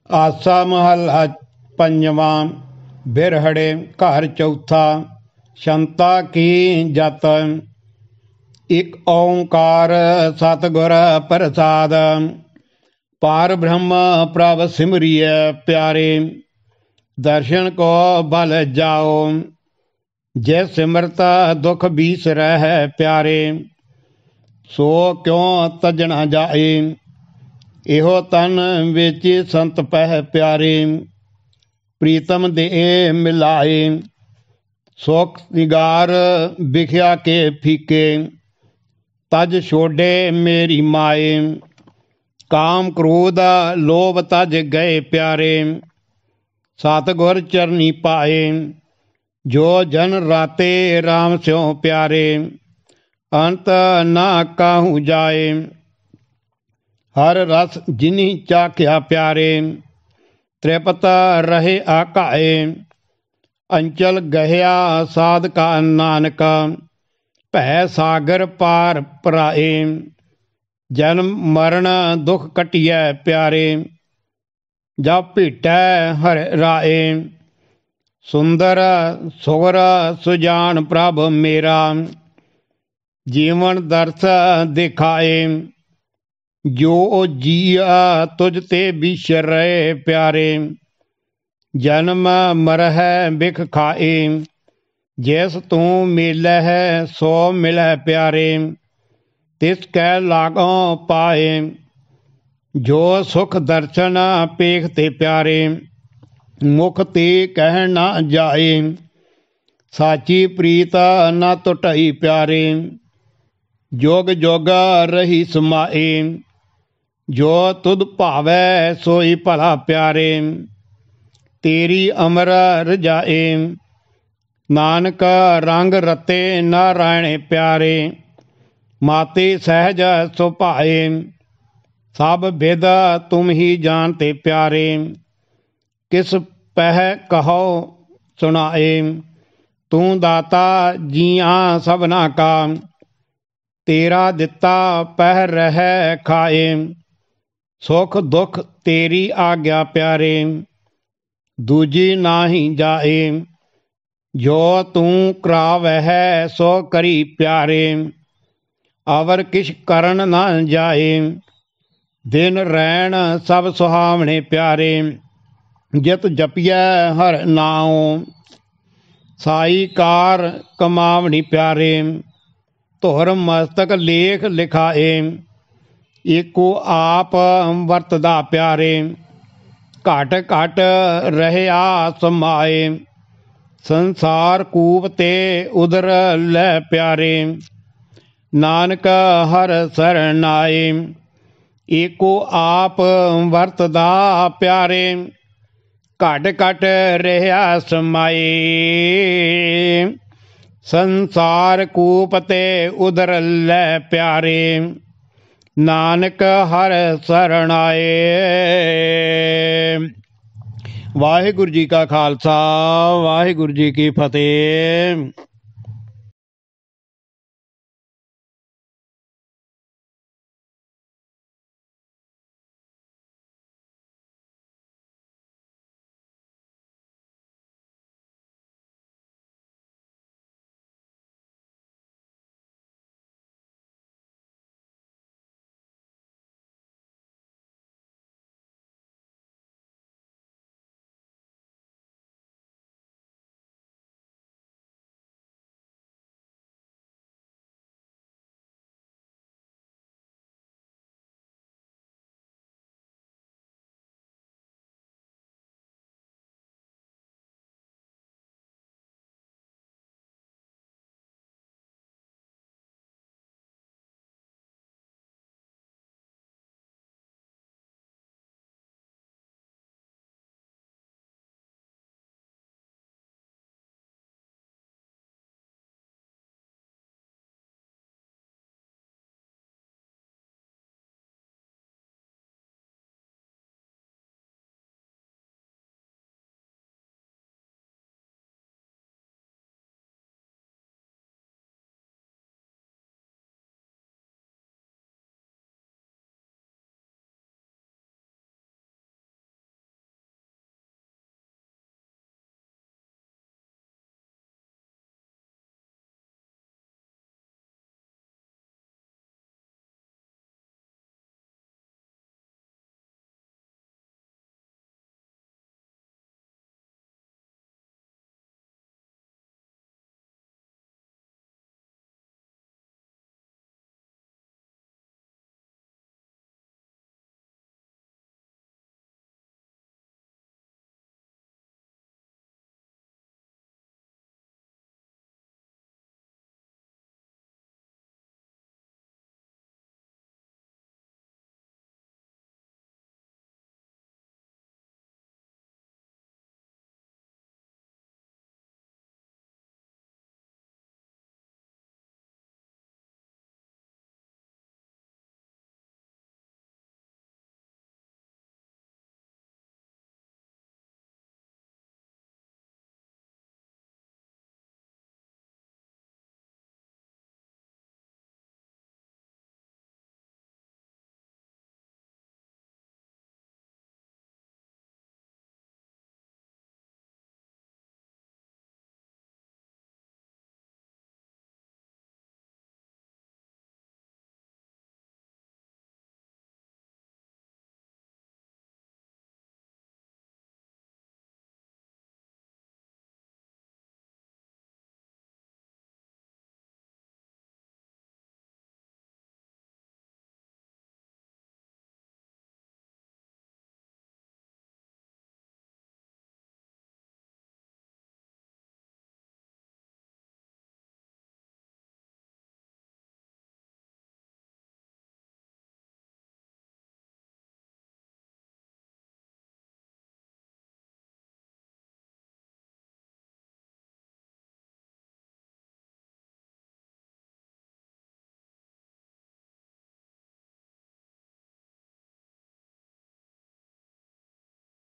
आसा महला पंजवा। बिरहड़े घर चौथा। शंता की जत। एक ओंकार सतगुर प्रसाद। पार ब्रह्म प्रभ सिमरिय प्यारे। दर्शन को बल जाओ। जय सिमरत दुख बीसरह प्यारे। सो क्यों तजना जाए। इहो तन बेचे संत पह प्यारे। प्रीतम दे मिलाए। सुख निगार बिख्या के फीके। तज छोड़े मेरी माए। काम क्रोध लोभ तज गए प्यारे। सतगुर चरनी पाए। जो जन राते राम स्यों प्यारे। अंत ना काहू जाए। हर रस जिनी चाख्या प्यारे। त्रिपत रहे आकाए। अंचल गहया साध का नानक। भै सागर पार पराए। जन्म मरण दुख कटिया प्यारे। जब भेटै हर राए। सुंदर सुगर सुजान प्रभ मेरा। जीवन दर्श दिखाए। जो जिया तुझ ते बिसरै प्यारे। जन्म मरह बिख खाए। जैस तू मिलह सो मिलह प्यारे। तिस कै लागों पाए। जो सुख दर्शन पेख ते प्यारे। मुख ते कह ना जाए। साची प्रीत न टुटई प्यारे। जोग जोगा रही समाए। जो तुद भावै सोई भला प्यारे। तेरी अमर रजाए। नानक रंग रते नारायण प्यारे। माते सहज सुभाए। सब विद तुम ही जानते प्यारे। किस पह कहो सुनाए। तू दाता जिया सबना का। तेरा दिता पह रह खाए। सुख दुख तेरी आज्ञा प्यारे। दूजी नाही जाए। जो तू करावह सो करी प्यारे। अवर किश करन ना जाए। दिन रैन सब सुहावने प्यारे। जित जपिया हर नाओ। साई कार कमावनी प्यारे। धुर मस्तक लेख लिखाए। एको आप वरतदा प्यारे। घट घट रहया समाए। संसार कूप ते उदर लै प्यारे। नानक हर सरनाए। एको आप वरतदा प्यारे। घट घट रहया समाए। संसार कूप ते उदर लै प्यारे। नानक हर सरनाए। वाहिगुरु जी का खालसा वाहिगुरु जी की फतेह।